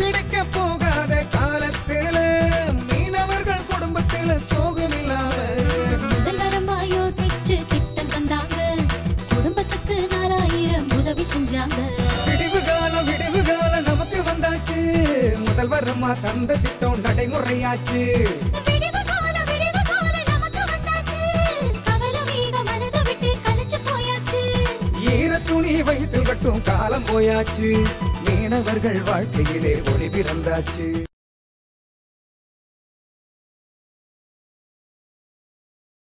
பிடிக்க போகாத காலத்தில மீனவர்கள் குடும்பத்தில சோகமில்லாம முதல்வரமா யோசிச்சு திட்டம் தந்தாங்க. குடும்பத்துக்கு 4000 உதவி செஞ்சாங்க. விடிவு காலம் நமக்கு வந்தாச்சு. முதல்வரமா தந்த திட்டம் நடைமுறையாச்சு. விடிவு காலம் நமக்கு வந்தாச்சு. கவலை மேக மனதை விட்டு கலைச்சு போயாச்சு. ஈர துணி வயிற்றில் கட்டும் காலம் போயாச்சு. மீனவர்கள் வாழ்க்கையிலே ஒளி பிறந்தாச்சு.